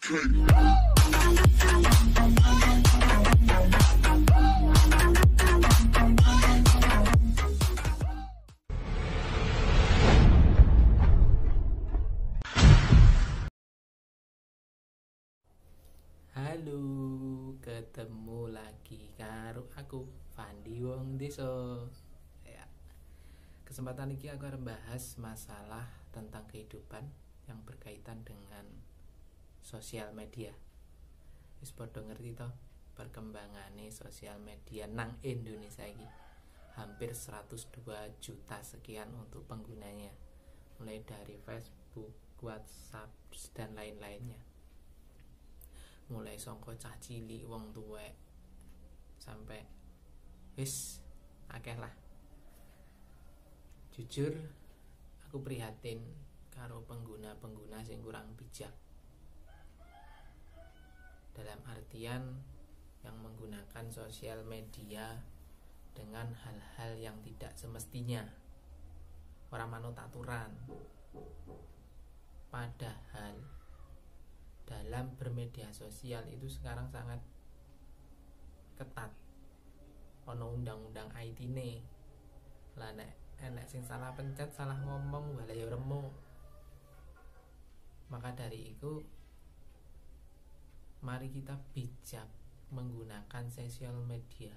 Halo, ketemu lagi karo aku Fandi Wong Deso. Ya. Kesempatan ini aku akan bahas masalah tentang kehidupan yang berkaitan dengan sosial media. Wis padha ngerti toh perkembangannya sosial media nang Indonesia ini. Hampir 102 juta sekian untuk penggunanya. Mulai dari Facebook, WhatsApp dan lain-lainnya. Mulai songko cah cilik wong tuwek sampai wis akeh lah. Jujur aku prihatin karo pengguna-pengguna sing kurang bijak, dalam artian yang menggunakan sosial media dengan hal-hal yang tidak semestinya, orang manut aturan. Padahal dalam bermedia sosial itu sekarang sangat ketat. Ono undang-undang IT ne. Lah nek enek sing salah pencet, salah ngomong, wala ya remuk. Maka dari itu mari kita bijak menggunakan sosial media.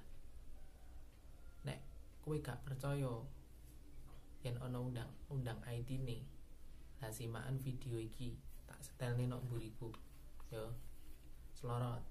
Nek kowe gak percaya yen ono undang-undang IT ne, lah simakan video iki tak setelne nok mburiku. Yo, selorot.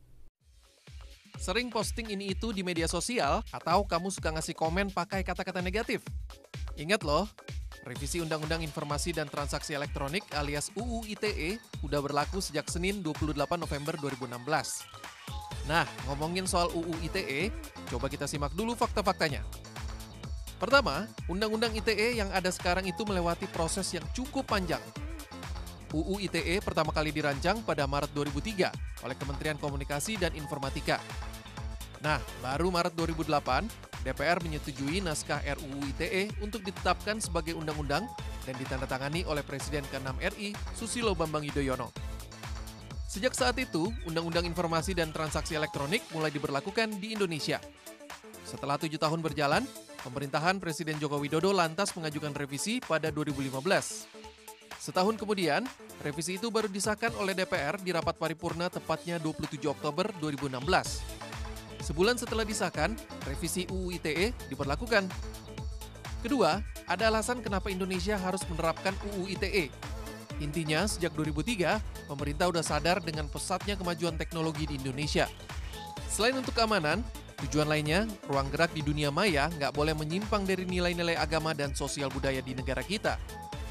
Sering posting ini itu di media sosial atau kamu suka ngasih komen pakai kata-kata negatif? Ingat loh, revisi Undang-Undang Informasi dan Transaksi Elektronik alias UU ITE udah berlaku sejak Senin 28 November 2016. Nah, ngomongin soal UU ITE, coba kita simak dulu fakta-faktanya. Pertama, Undang-Undang ITE yang ada sekarang itu melewati proses yang cukup panjang. UU ITE pertama kali dirancang pada Maret 2003 oleh Kementerian Komunikasi dan Informatika. Nah, baru Maret 2008, DPR menyetujui naskah RUU ITE untuk ditetapkan sebagai undang-undang dan ditandatangani oleh Presiden ke-6 RI, Susilo Bambang Yudhoyono. Sejak saat itu, Undang-Undang Informasi dan Transaksi Elektronik mulai diberlakukan di Indonesia. Setelah 7 tahun berjalan, pemerintahan Presiden Joko Widodo lantas mengajukan revisi pada 2015. Setahun kemudian, revisi itu baru disahkan oleh DPR di rapat paripurna tepatnya 27 Oktober 2016. Sebulan setelah disahkan, revisi UU ITE diberlakukan. Kedua, ada alasan kenapa Indonesia harus menerapkan UU ITE. Intinya, sejak 2003, pemerintah udah sadar dengan pesatnya kemajuan teknologi di Indonesia. Selain untuk keamanan, tujuan lainnya, ruang gerak di dunia maya nggak boleh menyimpang dari nilai-nilai agama dan sosial budaya di negara kita.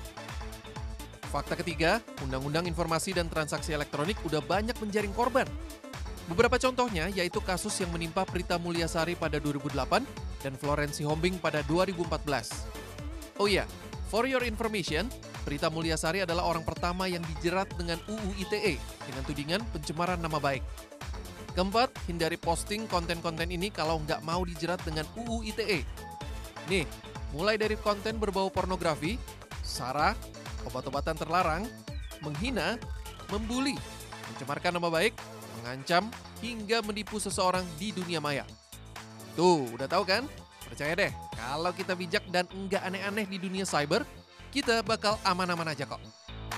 Fakta ketiga, Undang-Undang Informasi dan Transaksi Elektronik udah banyak menjaring korban. Beberapa contohnya yaitu kasus yang menimpa Prita Mulyasari pada 2008 dan Florence Sihombing pada 2014. Oh iya, for your information, Prita Mulyasari adalah orang pertama yang dijerat dengan UU ITE dengan tudingan pencemaran nama baik. Keempat, hindari posting konten-konten ini kalau nggak mau dijerat dengan UU ITE. Nih, mulai dari konten berbau pornografi, sara, obat-obatan terlarang, menghina, membuli, mencemarkan nama baik, mengancam, hingga menipu seseorang di dunia maya. Tuh, udah tahu kan? Percaya deh, kalau kita bijak dan enggak aneh-aneh di dunia cyber, kita bakal aman-aman aja kok.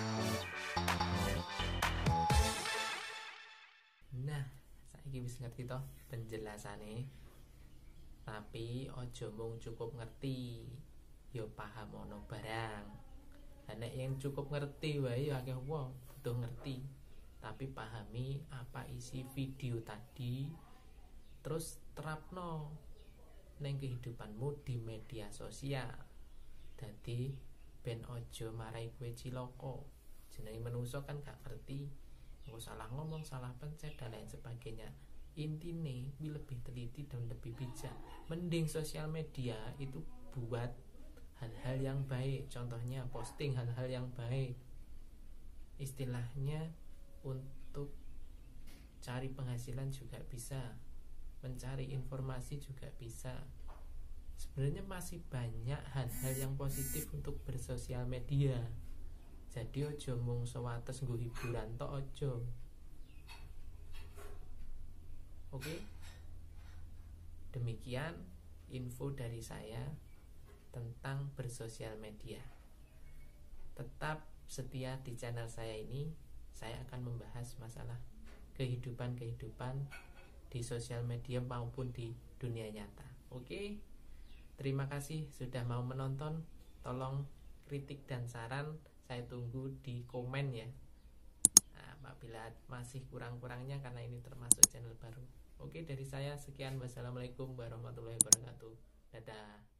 Nah, saiki wis ngerti toh penjelasane. Tapi ojo mung cukup ngerti, yo paham ono barang. Nek yang cukup ngerti wae ya akeh wong butuh ngerti, tapi pahami apa isi video tadi, terus terapno neng kehidupanmu di media sosial. Dadi ben ojo marai kowe ciloko. Jenenge menungso kan gak ngerti, engko salah ngomong, salah pencet dan lain sebagainya. Intine lebih teliti dan lebih bijak. Mending sosial media itu buat hal-hal yang baik, contohnya posting hal-hal yang baik, istilahnya untuk cari penghasilan juga bisa, mencari informasi juga bisa. Sebenarnya masih banyak hal-hal yang positif untuk bersosial media. Jadi ojo mung sewates nggo hiburan tok ojo. Oke. Demikian info dari saya tentang bersosial media. Tetap setia di channel saya ini. Saya akan membahas masalah kehidupan-kehidupan di sosial media maupun di dunia nyata. Oke. Terima kasih sudah mau menonton. Tolong kritik dan saran saya tunggu di komen ya. Nah, apabila masih kurang-kurangnya karena ini termasuk channel baru. Oke, dari saya sekian. Wassalamualaikum warahmatullahi wabarakatuh. Dadah.